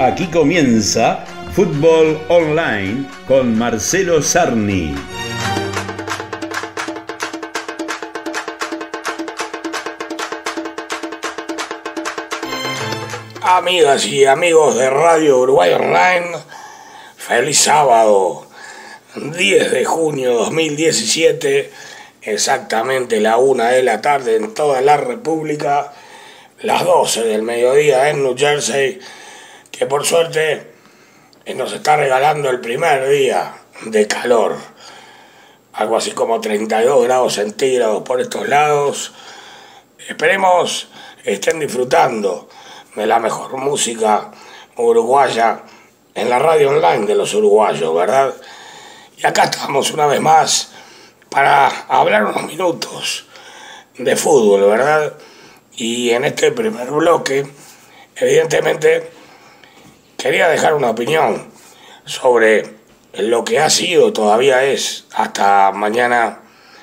Aquí comienza Fútbol Online con Marcelo Sarni. Amigas y amigos de Radio Uruguay Online, feliz sábado, 10 de junio 2017, exactamente la 1 de la tarde en toda la República, las 12 del mediodía en New Jersey, que por suerte nos está regalando el primer día de calor, algo así como 32 grados centígrados por estos lados. Esperemos estén disfrutando de la mejor música uruguaya en la radio online de los uruguayos, ¿verdad? Y acá estamos una vez más para hablar unos minutos de fútbol, ¿verdad? Y en este primer bloque, evidentemente, quería dejar una opinión sobre lo que ha sido, todavía es, hasta mañana,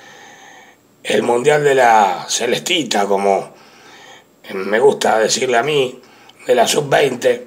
el Mundial de la Celestita, como me gusta decirle a mí, de la Sub-20,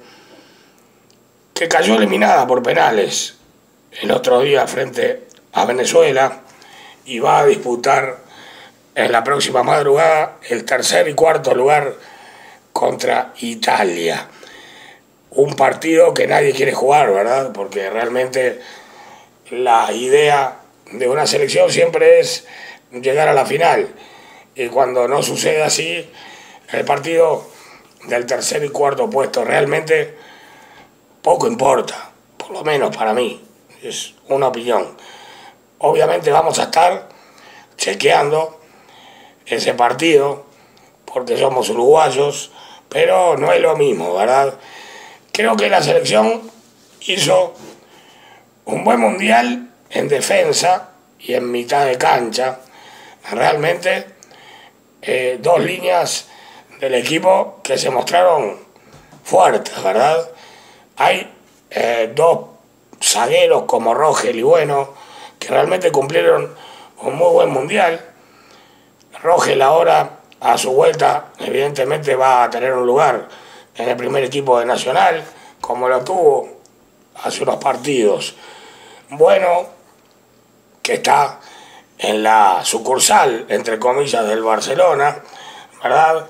que cayó eliminada por penales el otro día frente a Venezuela y va a disputar en la próxima madrugada el tercer y cuarto lugar contra Italia. Un partido que nadie quiere jugar, ¿verdad? Porque realmente la idea de una selección siempre es llegar a la final. Y cuando no sucede así, el partido del tercer y cuarto puesto realmente poco importa, por lo menos para mí, es una opinión. Obviamente vamos a estar chequeando ese partido porque somos uruguayos, pero no es lo mismo, ¿verdad? Creo que la selección hizo un buen mundial en defensa y en mitad de cancha. Realmente dos líneas del equipo que se mostraron fuertes, ¿verdad? Hay dos zagueros como Rogel y Bueno que realmente cumplieron un muy buen mundial. Rogel ahora, a su vuelta, evidentemente va a tener un lugar en el primer equipo de Nacional, como lo tuvo hace unos partidos. Bueno, que está en la sucursal, entre comillas, del Barcelona, ¿verdad?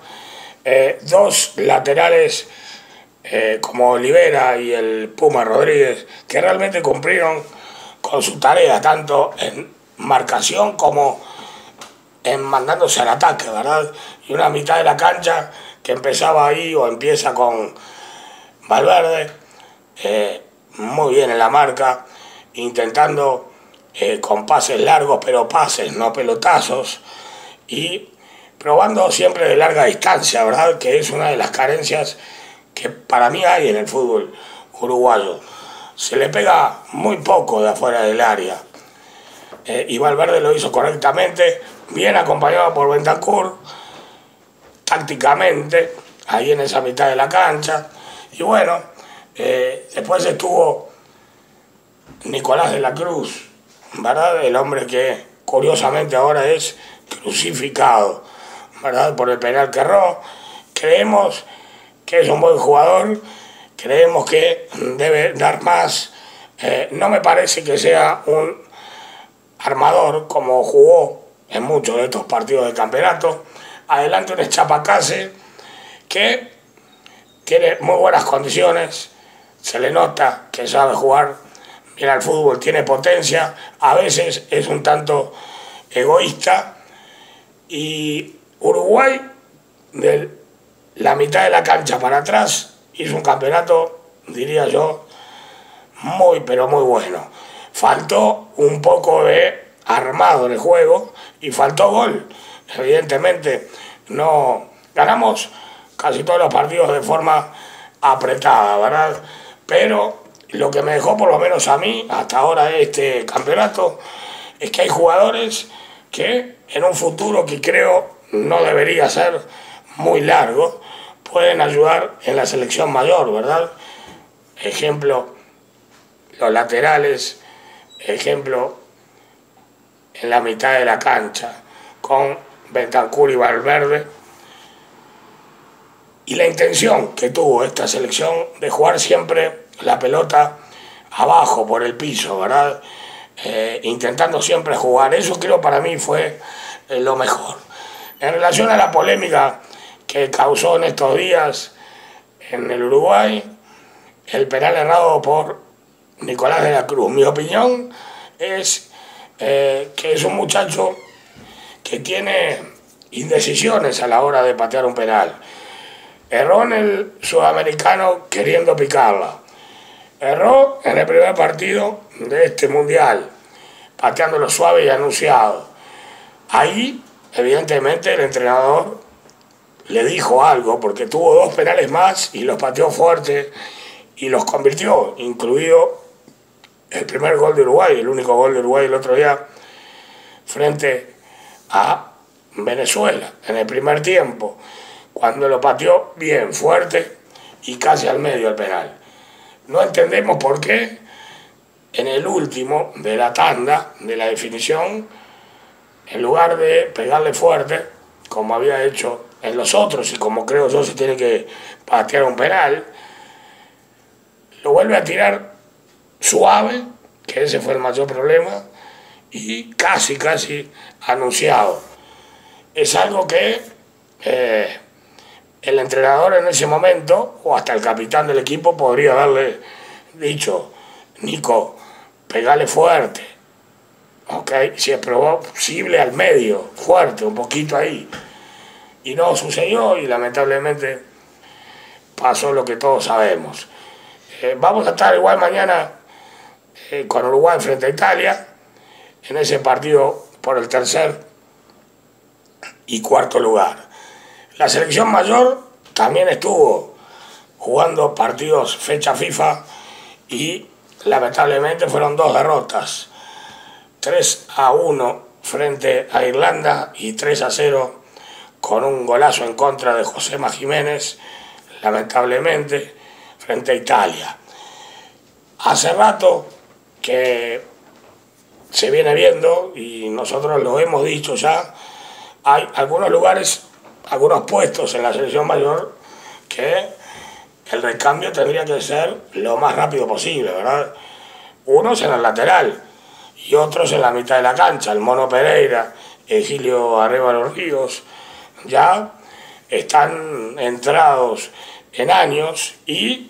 Dos laterales como Olivera y el Puma Rodríguez, que realmente cumplieron con su tarea, tanto en marcación como en mandándose al ataque, ¿verdad? Y una mitad de la cancha que empezaba ahí o empieza con Valverde, muy bien en la marca, intentando con pases largos, pero pases, no pelotazos, y probando siempre de larga distancia, ¿verdad? Que es una de las carencias que para mí hay en el fútbol uruguayo. Se le pega muy poco de afuera del área. Y Valverde lo hizo correctamente, bien acompañado por Bentancur, tácticamente, ahí en esa mitad de la cancha. Y bueno, después estuvo Nicolás de la Cruz, ¿verdad? El hombre que curiosamente ahora es crucificado, ¿verdad? Por el penal que erró. Creemos que es un buen jugador, creemos que debe dar más. No me parece que sea un armador como jugó en muchos de estos partidos de campeonato. Adelante un Chapacase que tiene muy buenas condiciones, se le nota que sabe jugar bien al fútbol, tiene potencia, a veces es un tanto egoísta. Y Uruguay, de la mitad de la cancha para atrás, hizo un campeonato, diría yo, muy pero muy bueno. Faltó un poco de armado en el juego y faltó gol. Evidentemente no ganamos casi todos los partidos de forma apretada, ¿verdad? Pero lo que me dejó, por lo menos a mí, hasta ahora este campeonato, es que hay jugadores que en un futuro que creo no debería ser muy largo, pueden ayudar en la selección mayor, ¿verdad? Ejemplo, los laterales, ejemplo, en la mitad de la cancha, con Bentancur y Valverde, y la intención que tuvo esta selección de jugar siempre la pelota abajo, por el piso, ¿verdad? Intentando siempre jugar. Eso creo para mí fue lo mejor. En relación a la polémica que causó en estos días en el Uruguay, el penal errado por Nicolás de la Cruz, mi opinión es que es un muchacho que tiene indecisiones a la hora de patear un penal. Erró en el Sudamericano queriendo picarla. Erró en el primer partido de este mundial, pateándolo suave y anunciado. Ahí, evidentemente, el entrenador le dijo algo, porque tuvo 2 penales más y los pateó fuerte y los convirtió, incluido el primer gol de Uruguay, el único gol de Uruguay el otro día, frente a Venezuela, en el primer tiempo, cuando lo pateó bien, fuerte y casi al medio el penal. No entendemos por qué en el último de la tanda, de la definición, en lugar de pegarle fuerte, como había hecho en los otros y como creo yo se tiene que patear un penal, lo vuelve a tirar suave, que ese fue el mayor problema, y casi anunciado. Es algo que el entrenador en ese momento, o hasta el capitán del equipo, podría haberle dicho: Nico, pegale fuerte, ¿okay? Si es posible al medio, fuerte, un poquito ahí. Y no sucedió y lamentablemente pasó lo que todos sabemos. Vamos a estar igual mañana con Uruguay frente a Italia, en ese partido por el 3er y 4.º lugar. La selección mayor también estuvo jugando partidos fecha FIFA y lamentablemente fueron 2 derrotas. 3-1 frente a Irlanda y 3-0 con un golazo en contra de Josema Jiménez, lamentablemente, frente a Italia. Hace rato que se viene viendo, y nosotros lo hemos dicho ya, hay algunos lugares, algunos puestos en la selección mayor que el recambio tendría que ser lo más rápido posible, ¿verdad? Unos en el lateral y otros en la mitad de la cancha. El Mono Pereira, Egilio Arévalo Ríos, ya están entrados en años y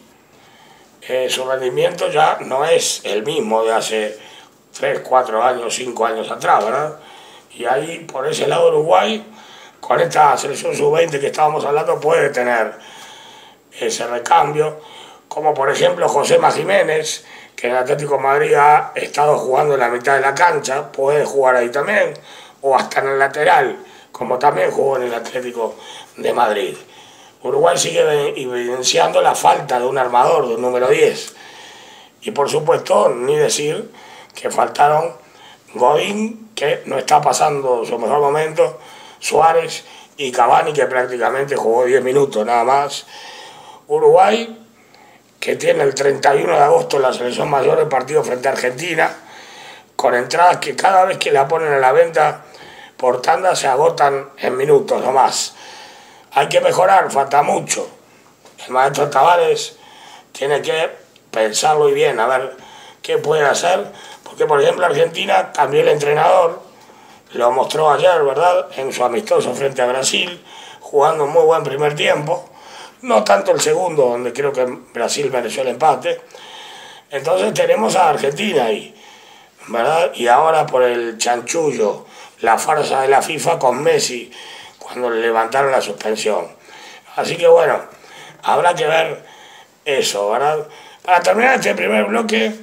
su rendimiento ya no es el mismo de hace 3, 4 años, 5 años atrás, ¿verdad? Y ahí, por ese lado, Uruguay, con esta selección sub-20 que estábamos hablando, puede tener ese recambio, como por ejemplo Josema Jiménez, que en el Atlético de Madrid ha estado jugando en la mitad de la cancha, puede jugar ahí también, o hasta en el lateral, como también jugó en el Atlético de Madrid. Uruguay sigue evidenciando la falta de un armador, de un número 10. Y por supuesto, ni decir que faltaron Godín, que no está pasando su mejor momento, Suárez y Cavani, que prácticamente jugó 10 minutos nada más. Uruguay, que tiene el 31 de agosto la selección mayor del partido frente a Argentina, con entradas que cada vez que la ponen a la venta por tanda se agotan en minutos nomás. Hay que mejorar, falta mucho. El maestro Tavares tiene que pensarlo y bien, a ver qué puede hacer, porque por ejemplo Argentina cambió el entrenador, lo mostró ayer, ¿verdad?, en su amistoso frente a Brasil, jugando un muy buen primer tiempo, no tanto el segundo, donde creo que Brasil mereció el empate. Entonces tenemos a Argentina ahí, ¿verdad? Y ahora por el chanchullo, la farsa de la FIFA con Messi, cuando le levantaron la suspensión. Así que bueno, habrá que ver eso, ¿verdad? Para terminar este primer bloque,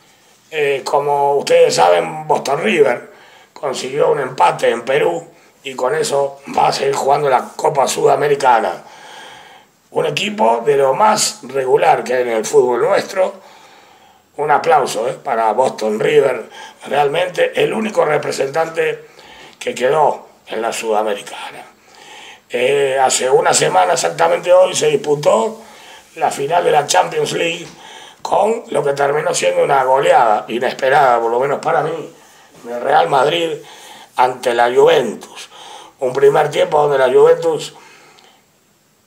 como ustedes saben, Boston River consiguió un empate en Perú y con eso va a seguir jugando la Copa Sudamericana. Un equipo de lo más regular que hay en el fútbol nuestro. Un aplauso para Boston River, realmente el único representante que quedó en la Sudamericana. Hace una semana exactamente hoy se disputó la final de la Champions League con lo que terminó siendo una goleada inesperada, por lo menos para mí, del Real Madrid ante la Juventus. Un primer tiempo donde la Juventus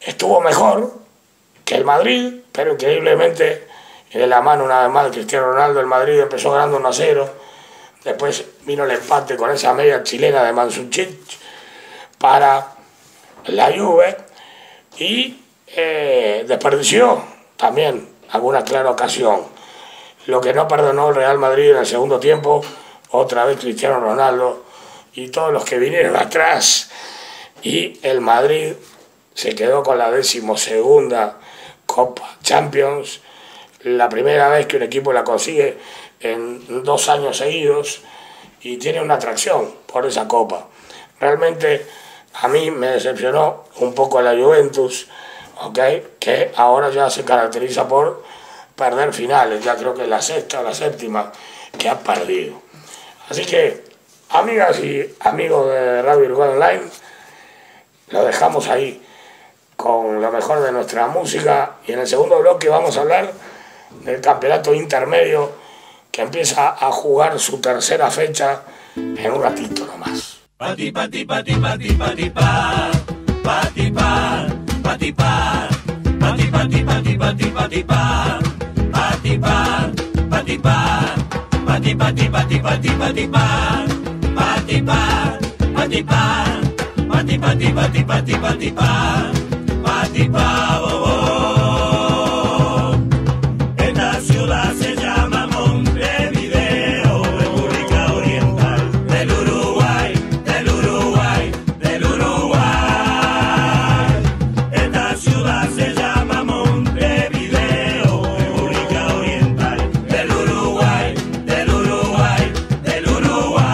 estuvo mejor que el Madrid, pero increíblemente de la mano una vez más de Cristiano Ronaldo, el Madrid empezó ganando 1-0, después vino el empate con esa media chilena de Mandzukic para la Juve y desperdició también alguna clara ocasión. Lo que no perdonó el Real Madrid en el segundo tiempo, otra vez Cristiano Ronaldo y todos los que vinieron atrás, y el Madrid se quedó con la 12ª Copa Champions, la primera vez que un equipo la consigue en 2 años seguidos, y tiene una atracción por esa copa. Realmente a mí me decepcionó un poco la Juventus, que ahora ya se caracteriza por perder finales, ya creo que es la 6ª o la 7ª que ha perdido. Así que, amigas y amigos de Radio Uruguay Online, lo dejamos ahí con lo mejor de nuestra música, y en el segundo bloque vamos a hablar del campeonato intermedio que empieza a jugar su 3ª fecha en un ratito nomás. Pati pati pati pati pati pa, pati pa, pati pa, pati pati pati pati pati pa, pati pa, pati pa, pati pati pati pati pati pa, pati pa, pati pa, pati pati pati pati pati pa, pati pa, oh, oh. Esta ciudad se llama Montevideo, República Oriental del Uruguay, del Uruguay, del Uruguay. Esta ciudad se llama Montevideo, República Oriental del Uruguay, del Uruguay, del Uruguay.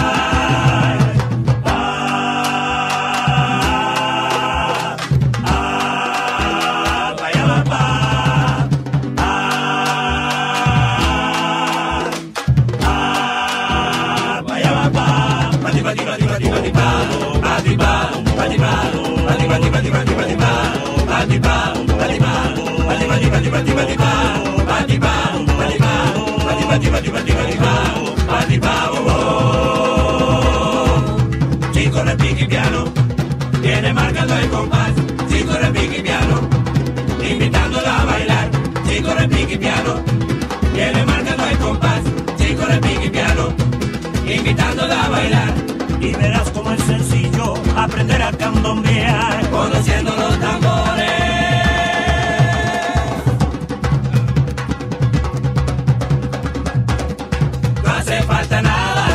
Chico repique piano, viene marcando el compás. Chico repique piano, invitándola a bailar. Chico repique piano, viene marcando el compás. Chico repique piano, invitándola a bailar. Y verás como es sencillo aprender a candombear, conociendo los tambores. No hace falta nada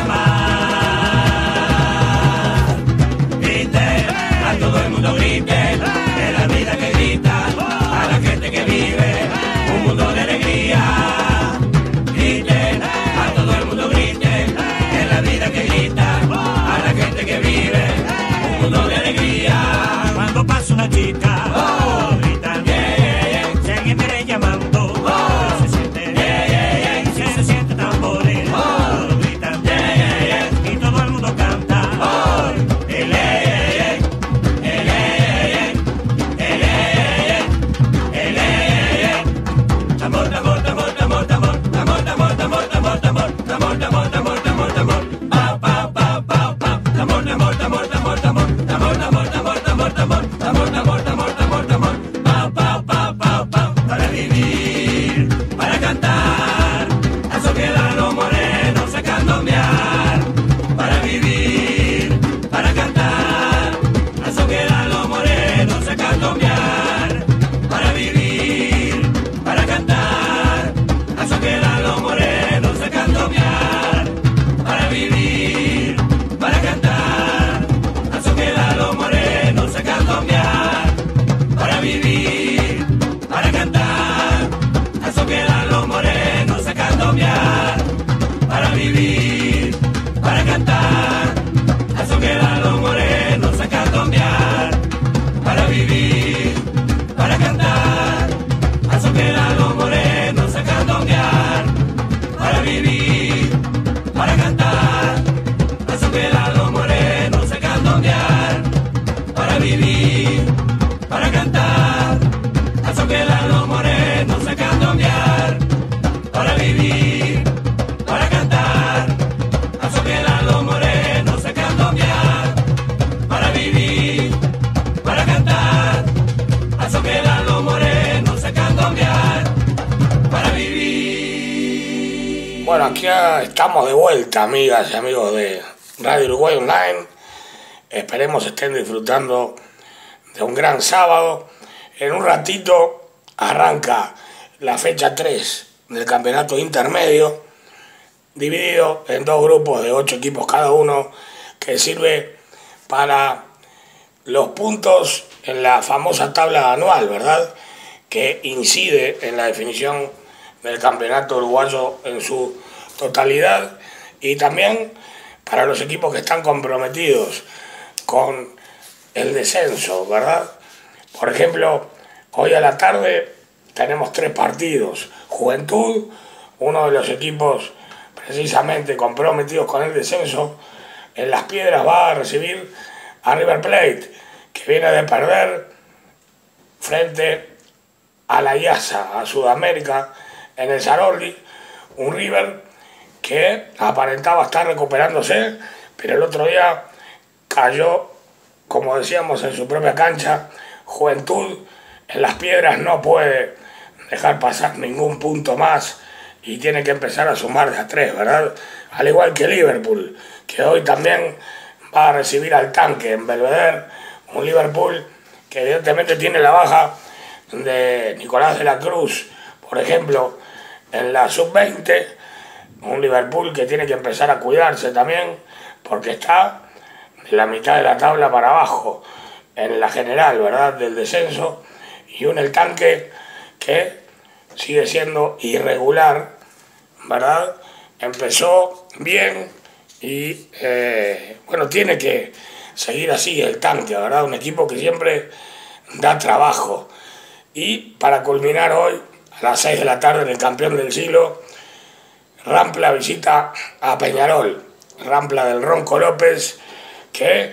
más. Grite, a todo el mundo grite, de la vida que grita, a la gente que vive un mundo de alegría. Grite, a todo el mundo grite, de la vida que grita, a la gente que vive un mundo de alegría. Cuando pasa una chica Bueno, aquí estamos de vuelta, amigas y amigos de Radio Uruguay Online. Esperemos estén disfrutando de un gran sábado. En un ratito arranca la fecha 3 del campeonato intermedio, dividido en 2 grupos de 8 equipos cada uno, que sirve para los puntos en la famosa tabla anual, ¿verdad?, que incide en la definición del campeonato uruguayo en su totalidad, y también para los equipos que están comprometidos con el descenso, ¿verdad? Por ejemplo, hoy a la tarde tenemos 3 partidos. Juventud, uno de los equipos precisamente comprometidos con el descenso, en Las Piedras va a recibir a River Plate, que viene de perder frente a la IASA, a Sudamérica, en el Saroli. Un River que aparentaba estar recuperándose, pero el otro día cayó, como decíamos, en su propia cancha. Juventud en Las Piedras no puede dejar pasar ningún punto más y tiene que empezar a sumar de a 3, ¿verdad? Al igual que Liverpool, que hoy también va a recibir al Tanque en Belvedere, un Liverpool que evidentemente tiene la baja de Nicolás de la Cruz, por ejemplo, en la sub-20, un Liverpool que tiene que empezar a cuidarse también, porque está de la mitad de la tabla para abajo en la general, ¿verdad?, del descenso, y un El Tanque que sigue siendo irregular, ¿verdad? Empezó bien y, bueno, tiene que seguir así el Tanque, ¿verdad? Un equipo que siempre da trabajo. Y para culminar hoy, a las 6 de la tarde, en el campeón del siglo, Rampla visita a Peñarol. Rampla del Ronco López, que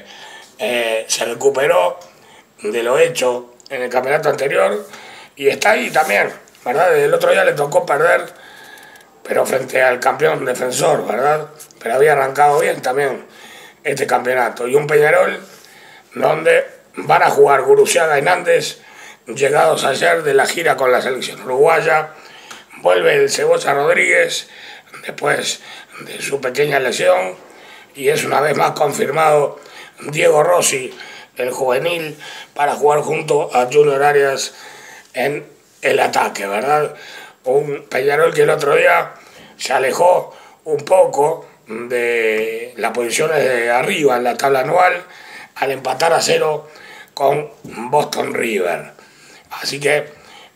se recuperó de lo hecho en el campeonato anterior y está ahí también, ¿verdad? El otro día le tocó perder, pero frente al campeón Defensor, ¿verdad? Pero había arrancado bien también este campeonato. Y un Peñarol donde van a jugar Guruciaga y Nández, llegados ayer de la gira con la selección uruguaya. Vuelve el Cebolla Rodríguez después de su pequeña lesión, y es una vez más confirmado Diego Rossi, el juvenil, para jugar junto a Junior Arias en el ataque, ¿verdad? Un Peñarol que el otro día se alejó un poco de las posiciones de arriba en la tabla anual al empatar a 0 con Boston River. Así que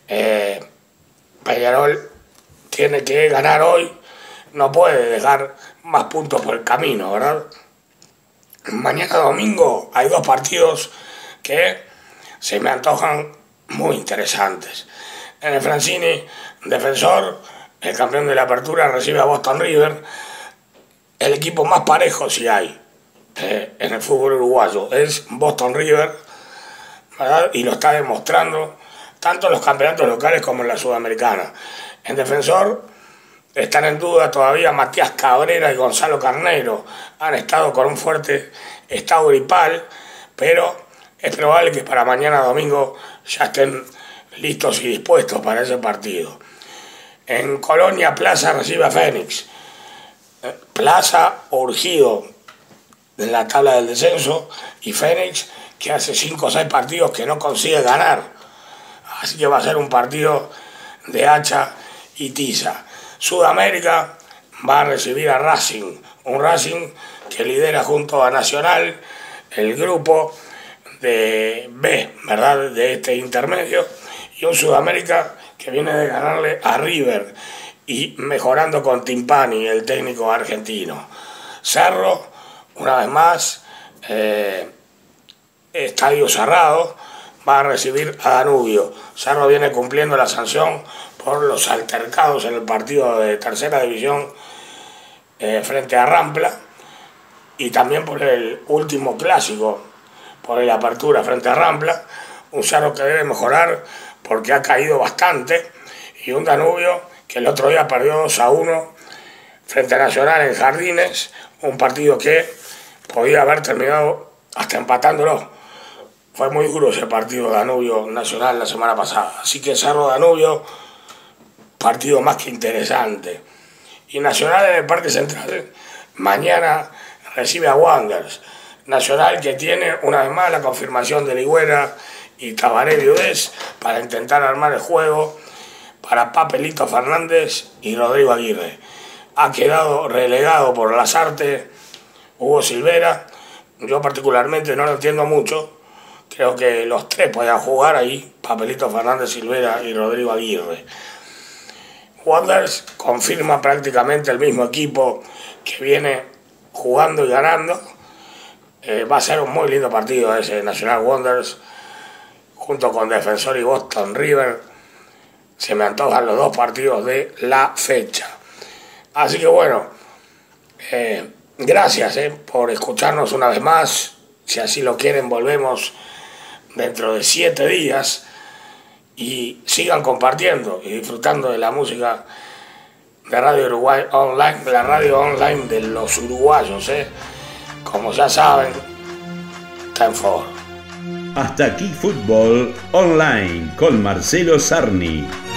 Peñarol tiene que ganar hoy, no puede dejar más puntos por el camino, ¿verdad? Mañana domingo hay 2 partidos que se me antojan muy interesantes. En el Francini, Defensor, el campeón de la apertura, recibe a Boston River. El equipo más parejo si hay en el fútbol uruguayo es Boston River, ¿verdad? Y lo está demostrando tanto en los campeonatos locales como en la Sudamericana. En Defensor están en duda todavía Matías Cabrera y Gonzalo Carneiro. Han estado con un fuerte estado gripal, pero es probable que para mañana domingo ya estén listos y dispuestos para ese partido. En Colonia, Plaza recibe a Fénix. Plaza urgido en la tabla del descenso, y Fénix que hace 5 o 6 partidos que no consigue ganar. Así que va a ser un partido de hacha y tiza. Sudamérica va a recibir a Racing, un Racing que lidera junto a Nacional el grupo de B, ¿verdad?, de este intermedio, y un Sudamérica que viene de ganarle a River y mejorando con Timpani, el técnico argentino. Cerro, una vez más, estadio cerrado, va a recibir a Danubio. Cerro viene cumpliendo la sanción por los altercados en el partido de tercera división frente a Rampla, y también por el último clásico, por la apertura frente a Rampla. Un Cerro que debe mejorar porque ha caído bastante, y un Danubio que el otro día perdió 2-1 frente a Nacional en Jardines, un partido que podía haber terminado hasta empatándolo. Fue muy duro ese partido Danubio-Nacional la semana pasada. Así que Cerro-Danubio, partido más que interesante. Y Nacional en el Parque Central mañana recibe a Wanderers. Nacional que tiene una vez más la confirmación de Ligüera y Tabaré Viudés para intentar armar el juego para Papelito Fernández y Rodrigo Aguirre. Ha quedado relegado por Lasarte Hugo Silvera. Yo particularmente no lo entiendo mucho. Creo que los tres podían jugar ahí, Papelito Fernández, Silvera y Rodrigo Aguirre. Wanderers confirma prácticamente el mismo equipo que viene jugando y ganando. Va a ser un muy lindo partido ese Nacional Wanderers, junto con Defensor y Boston River. Se me antojan los dos partidos de la fecha. Así que bueno, gracias por escucharnos una vez más. Si así lo quieren, volvemos dentro de 7 días. Y sigan compartiendo y disfrutando de la música de Radio Uruguay Online, la radio online de los uruguayos, como ya saben, Time for. Hasta aquí Fútbol Online con Marcelo Sarni.